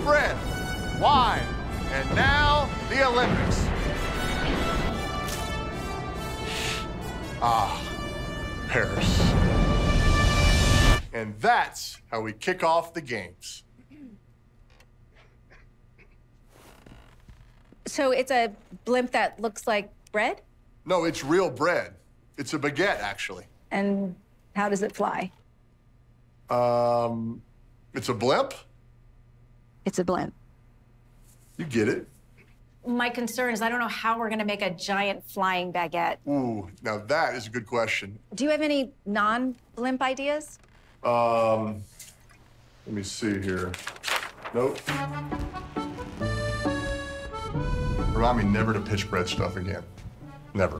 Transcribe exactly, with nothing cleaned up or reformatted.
bread, wine, and now the Olympics. Ah, Paris. And that's how we kick off the games. So it's a blimp that looks like bread? No, it's real bread. It's a baguette, actually. And how does it fly? Um, it's a blimp? It's a blimp. You get it. My concern is I don't know how we're gonna make a giant flying baguette. Ooh, now that is a good question. Do you have any non-blimp ideas? Um, let me see here. Nope. Remind me never to pitch bread stuff again. Never.